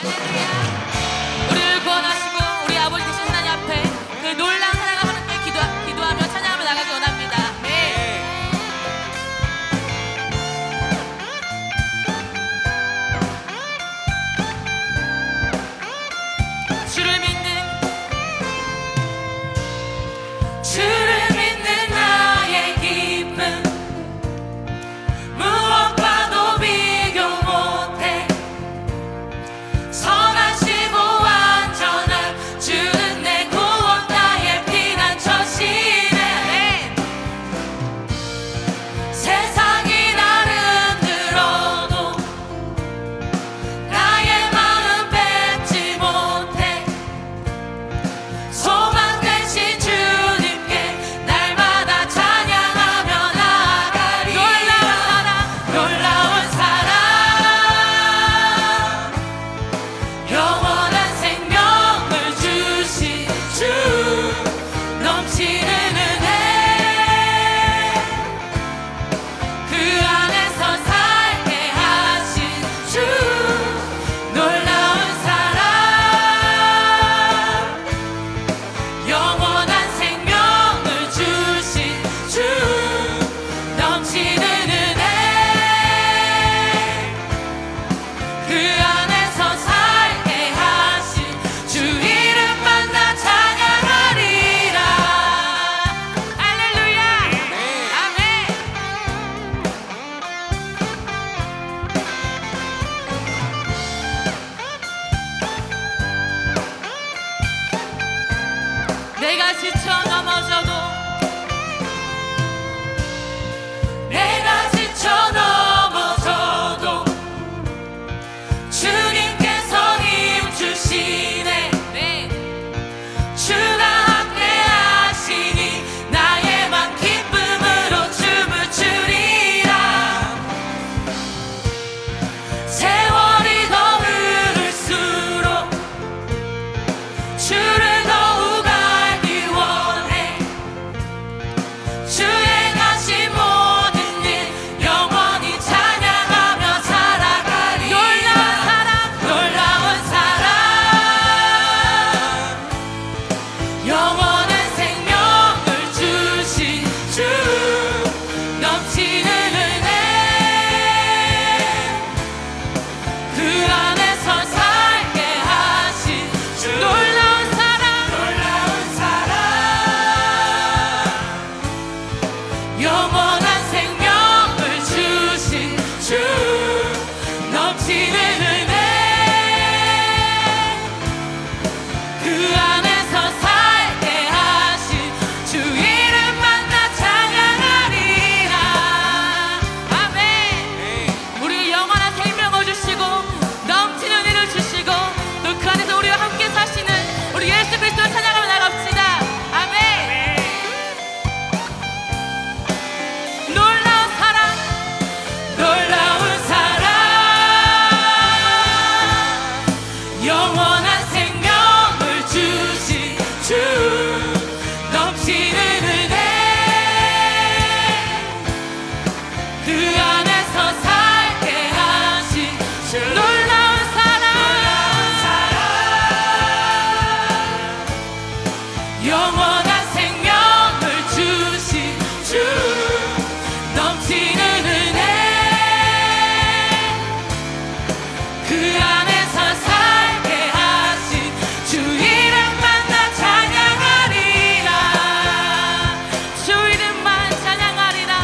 우리를 구원하시고 우리 아버지 되신 하나님 앞에 그 놀라운 사랑을 함께 기도하며 찬양하며 나가기 원합니다. 주를 믿는 나의 기쁨 무엇과도 비교 못해. 선하시고 완전한 주는 내 구원 나의 피난처시네. 세상이 나를 흔들어도 나의 마음 뺏지 못해. 소망 되신 주님께 날마다 찬양하며 나아가리. 놀라운 사랑 영원한 생명을 주신 주 넘치는 은혜 그 안에서 살게 하신 주 놀라운 사랑 영원한 생명을 주신 주 넘치는 은혜 그 안에서 살게 하신 주 이름만 나 찬양하리라. 할렐루야. 아멘. 내가 지쳐 넘어져도 주님께서 힘 주시네. 주가 함께 하시니 나의 맘 기쁨으로 춤을 추리라. 세월이 더 흐를수록 주를 더욱 알기 원해. 주 행하신 모든 일 영원히 찬양하며 살아가리. 놀라운 사랑 영원한 생명을 주신 주 넘치는 은혜 그 안에서 살게 하신 주 놀라운 사랑 영원한 생명을 주신 주 넘치는 은혜 그 안에서 살게 하신 주 이름만 나 찬양하리라. 아멘. 우리 영원한 생명을 주시고 넘치는 은혜를 주시고 또 그 안에서 우리와 함께 사시는 우리 예수 그리스도를 찬양하며 나갑시다. 아멘. 놀라운 사랑 영원한 생명을 주신 주 넘치는 은혜 그 안에서 살게 하신 주 놀라운 사랑 영원한 생명을 주신 주 넘치는 은혜 그 안에서 살게 하신 주 이름만 나 찬양하리라. 주 이름만 찬양하리라.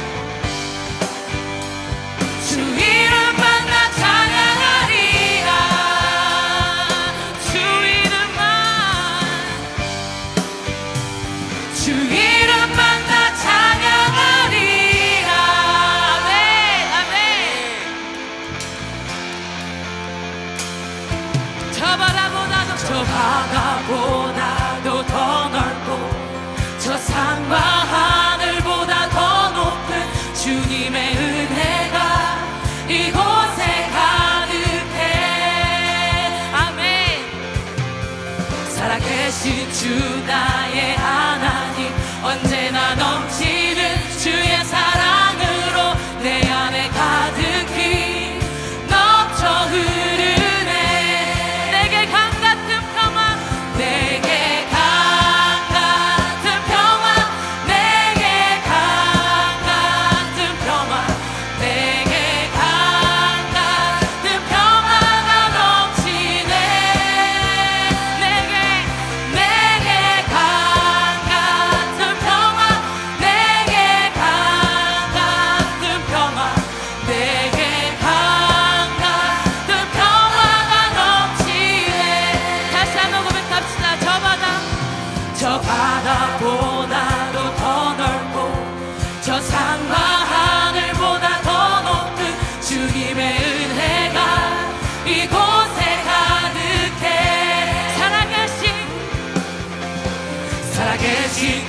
주 이름만 나 찬양하리라. 주 이름만 나 찬양하리라. 아멘. 아멘. 저 바다보다도 더 넓고 저 산과 하늘보다 더 높은 주님의 은혜가 이곳에 가득해. 아멘. 살아계신 주 나의 하나님 언제나 넘치는 주의 사랑으로 내 안에 가득히 넘쳐 흐르네.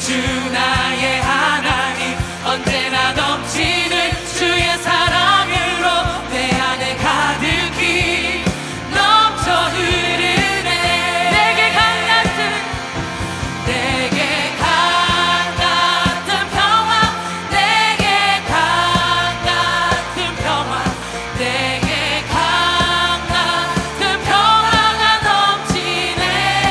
주 나의 하나님 언제나 넘치는 주의 사랑으로 내 안에 가득히 넘쳐 흐르네. 내게 강 같은 평화, 내게 강 같은 평화, 내게 강 같은 평화가 넘치네.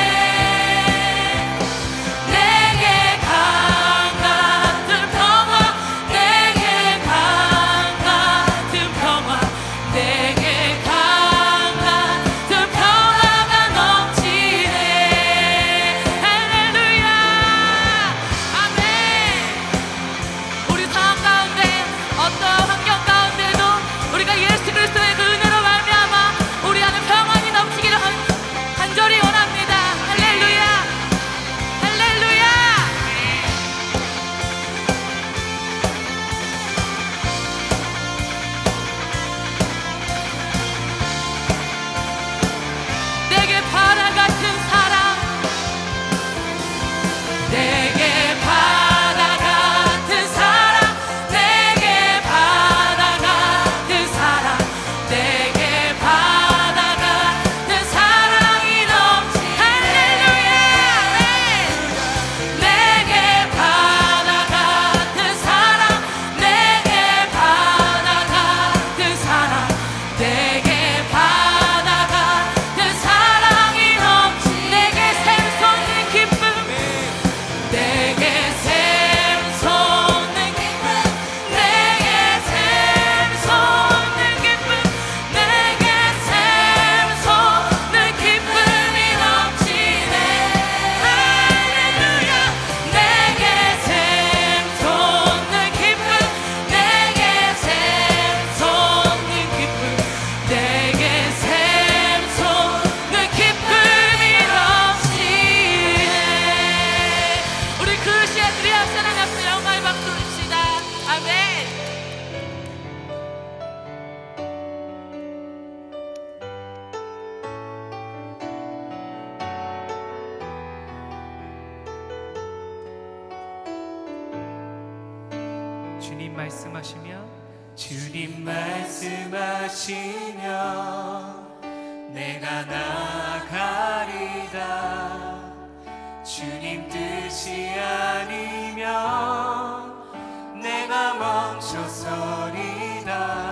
내게 강 같은 평화, 내게 강 같은 평화, 내게 강 같은 평화가 넘치네. 할렐루야. 아멘. 우리 상황 가운데 어떤 환경 가운데도 우리가 예수 그리스도의 그 은혜로 말미암아 우리 안에 평안이 넘치기를 간절히 원합니다. 할렐루야. 할렐루야. 내게 바다 같은 사랑, 내게 바다 같은 사랑, 내게 바다 같은 사랑, 내게 바다 같은 사랑이 넘치. 할렐루야. 내게 바다 같은 사랑, 내게 바다 같은 사랑, 내게 바다 같은 사랑이 넘치. 내게 샘솟는 기쁨, 내게 샘솟는 기쁨, 내게 샘솟는 기쁨, 내게 샘솟는 기쁨이 넘치네. 할렐루야. 내게 샘솟는 기쁨, 내게 샘솟는 기쁨, 내게 샘솟는 기쁨이 넘치네. 우리 그 시에 우리 앞에 하나님 앞에 영광의 박수 칩시다. 아멘. 주님 말씀하시면 주님 말씀하시면 내가 나아가리다. 주님 뜻이 아니면 내가 멈춰서리다.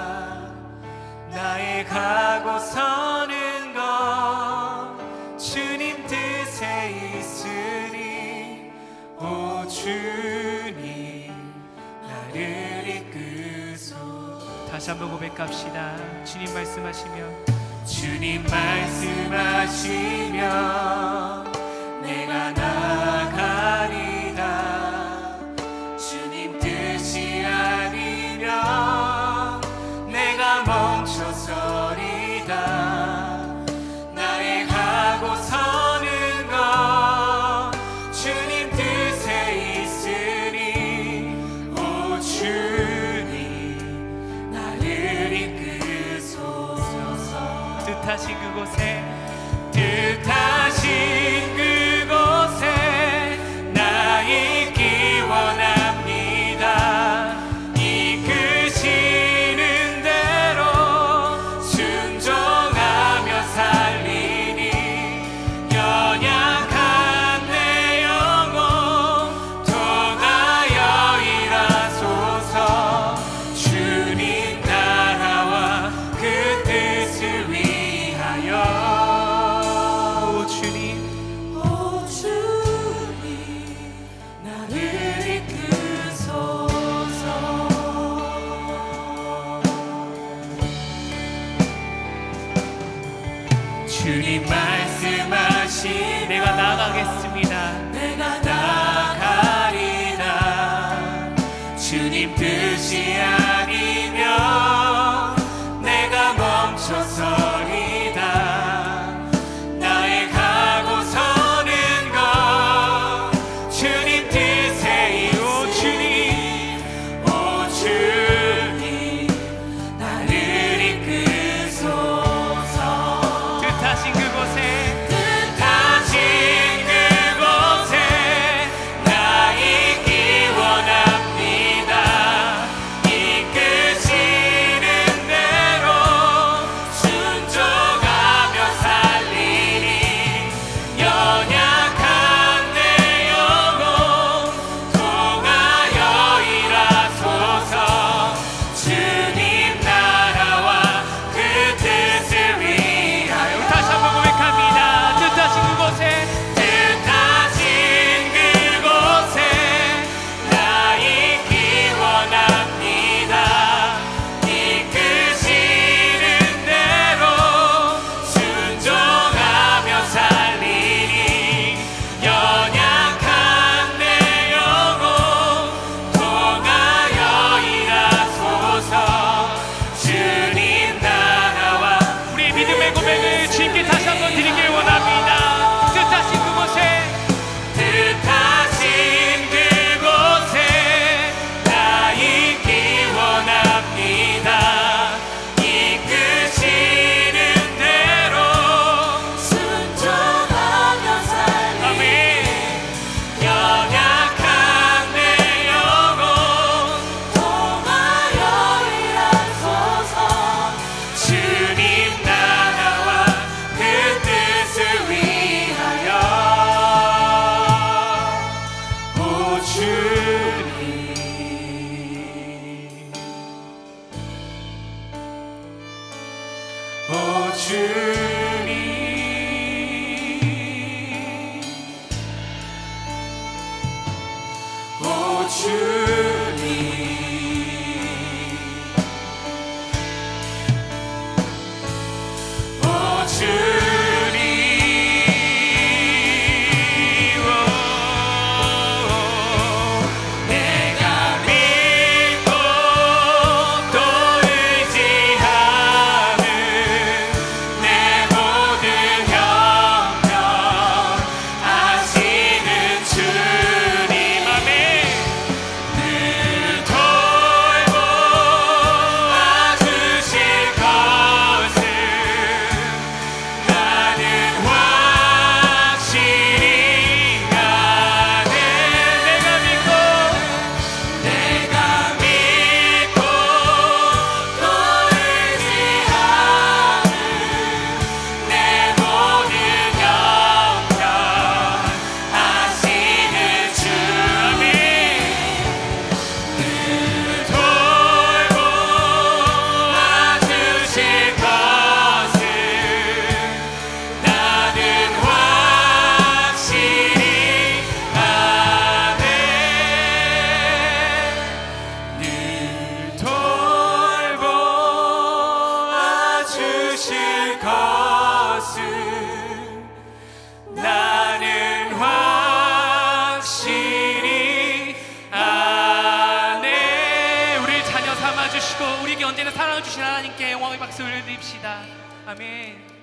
나의 가고 서는 것 주님 뜻에 있으니 오 주님 나를 이끄소. 다시 한번 고백합시다. 주님 말씀하시면 주님 말씀하시면 내가 나아가리다. 주님 뜻이 아니면 내가 멈춰서리다. 나의 가고 서는 것 주님 뜻에 있으니 오 주님 나를 이끄소서. 뜻하신 그곳에 뜻하신 그곳에 나 있기 원합니다. 이끄시는 대로 순종하며 살리니 연약한 내 영혼 통하여 일하소서. 주님 나라와 그 뜻을 위하여 오 주님 나를 이끄소서. 주님 말씀하신 내가 나가겠습니다. 내가 나가리다. 주님 뜻이 아니면 내가 멈춰서리다. 나의 가고 서는 것 주님 뜻에 있으니 오 주님 나를 이끄소서. 뜻하신 그곳에 뜻하신 그곳에 주님 주실 것은 나는 확실히 아네. 우리를 자녀 삼아주시고 우리에게 언제나 사랑을 주신 하나님께 영광의 박수 올려드립시다. 아멘.